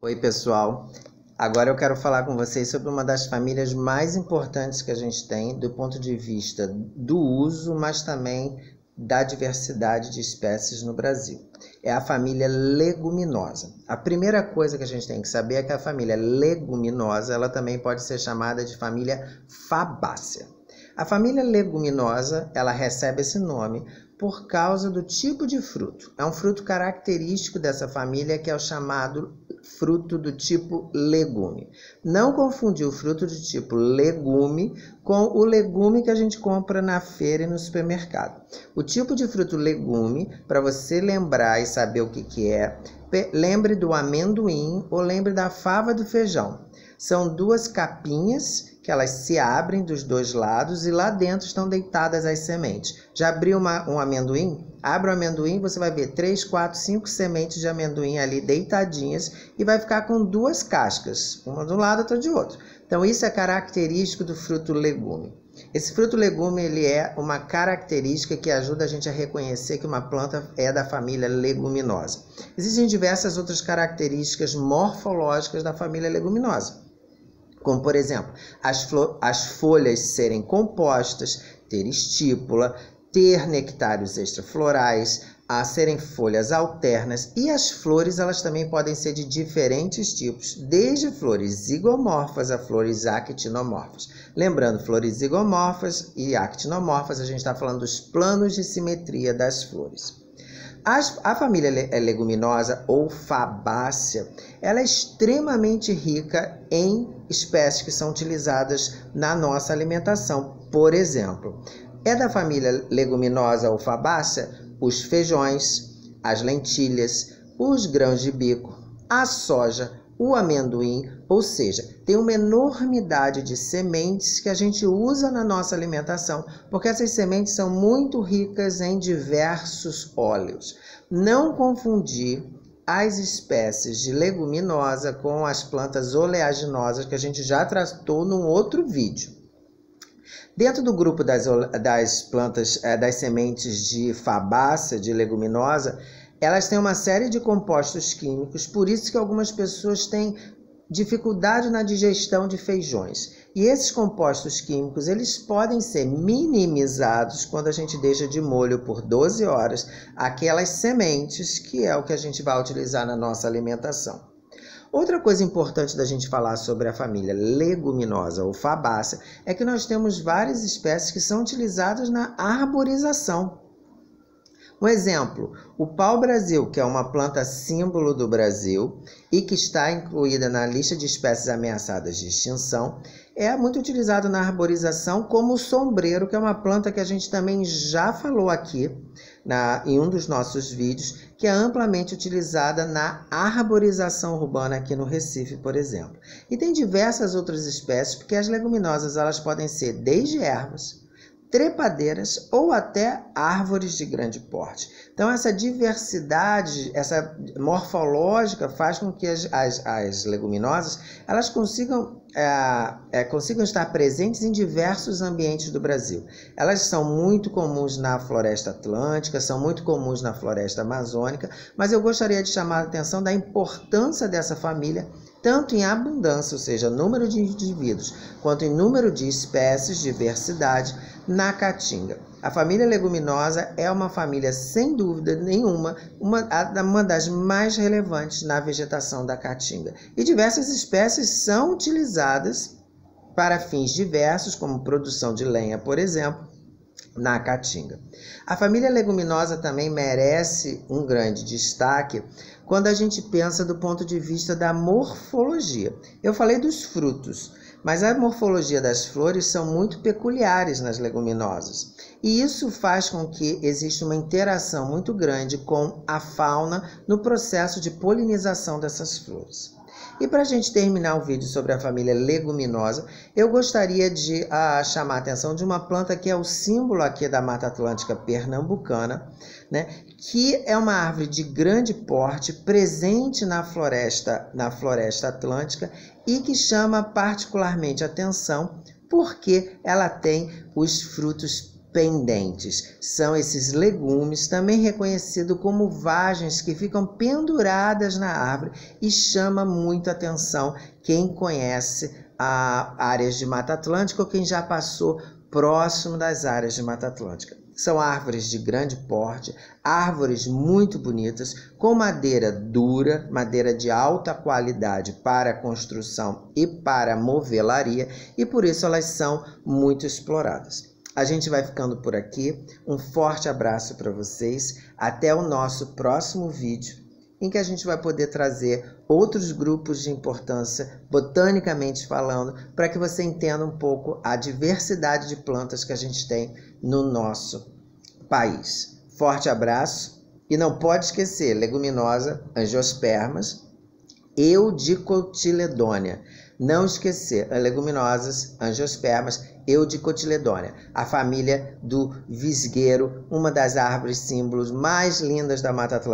Oi, pessoal. Agora eu quero falar com vocês sobre uma das famílias mais importantes que a gente tem do ponto de vista do uso, mas também da diversidade de espécies no Brasil. É a família leguminosa. A primeira coisa que a gente tem que saber é que a família leguminosa, ela também pode ser chamada de família fabácea. A família leguminosa, ela recebe esse nome por causa do tipo de fruto. É um fruto característico dessa família que é o chamado fruto do tipo legume. Não confundir o fruto do tipo legume com o legume que a gente compra na feira e no supermercado. O tipo de fruto legume, para você lembrar e saber o que é, lembre do amendoim ou lembre da fava do feijão. São duas capinhas que elas se abrem dos dois lados e lá dentro estão deitadas as sementes. Já abriu um amendoim? Abre o amendoim, você vai ver 3, 4, 5 sementes de amendoim ali deitadinhas e vai ficar com duas cascas, uma de um lado e outra de outro. Então isso é característico do fruto legume. Esse fruto legume ele é uma característica que ajuda a gente a reconhecer que uma planta é da família leguminosa. Existem diversas outras características morfológicas da família leguminosa, como, por exemplo, as folhas serem compostas, ter estípula, ter nectários extraflorais, a serem folhas alternas, e as flores elas também podem ser de diferentes tipos, desde flores zigomorfas a flores actinomorfas. Lembrando, flores zigomorfas e actinomorfas, a gente está falando dos planos de simetria das flores. A família leguminosa ou fabácea, ela é extremamente rica em espécies que são utilizadas na nossa alimentação. Por exemplo, é da família leguminosa ou fabácea os feijões, as lentilhas, os grãos de bico, a soja, o amendoim, ou seja, tem uma enormidade de sementes que a gente usa na nossa alimentação, porque essas sementes são muito ricas em diversos óleos. Não confundir as espécies de leguminosa com as plantas oleaginosas que a gente já tratou num outro vídeo. Dentro do grupo das plantas, das sementes de fabácea, de leguminosa, elas têm uma série de compostos químicos, por isso que algumas pessoas têm dificuldade na digestão de feijões. E esses compostos químicos, eles podem ser minimizados quando a gente deixa de molho por 12 horas aquelas sementes, que é o que a gente vai utilizar na nossa alimentação. Outra coisa importante da gente falar sobre a família leguminosa ou fabácea é que nós temos várias espécies que são utilizadas na arborização. Um exemplo, o pau-brasil, que é uma planta símbolo do Brasil e que está incluída na lista de espécies ameaçadas de extinção, é muito utilizado na arborização como o sombreiro, que é uma planta que a gente também já falou aqui em um dos nossos vídeos, que é amplamente utilizada na arborização urbana aqui no Recife, por exemplo. E tem diversas outras espécies, porque as leguminosas elas podem ser desde ervas, trepadeiras ou até árvores de grande porte. Então essa diversidade, essa morfológica faz com que as leguminosas elas consigam estar presentes em diversos ambientes do Brasil. Elas são muito comuns na floresta atlântica, são muito comuns na floresta amazônica, mas eu gostaria de chamar a atenção da importância dessa família tanto em abundância, ou seja, número de indivíduos, quanto em número de espécies, diversidade, na caatinga. A família leguminosa é uma família, sem dúvida nenhuma, uma das mais relevantes na vegetação da caatinga. E diversas espécies são utilizadas para fins diversos, como produção de lenha, por exemplo, na caatinga. A família leguminosa também merece um grande destaque quando a gente pensa do ponto de vista da morfologia. Eu falei dos frutos, mas a morfologia das flores são muito peculiares nas leguminosas. E isso faz com que exista uma interação muito grande com a fauna no processo de polinização dessas flores. E para a gente terminar o vídeo sobre a família leguminosa, eu gostaria de chamar a atenção de uma planta que é o símbolo aqui da Mata Atlântica pernambucana, né? Que é uma árvore de grande porte, presente na floresta atlântica e que chama particularmente atenção porque ela tem os frutos pendentes. São esses legumes, também reconhecidos como vagens, que ficam penduradas na árvore e chama muito a atenção quem conhece áreas de Mata Atlântica ou quem já passou próximo das áreas de Mata Atlântica. São árvores de grande porte, árvores muito bonitas, com madeira dura, madeira de alta qualidade para construção e para movelaria, e por isso elas são muito exploradas. A gente vai ficando por aqui. Um forte abraço para vocês. Até o nosso próximo vídeo, em que a gente vai poder trazer outros grupos de importância, botanicamente falando, para que você entenda um pouco a diversidade de plantas que a gente tem no nosso país. Forte abraço e não pode esquecer, leguminosa, angiospermas, Eudicotiledônia. Não esquecer, leguminosas, angiospermas, Eudicotiledônia, a família do visgueiro, uma das árvores símbolos mais lindas da Mata Atlântica.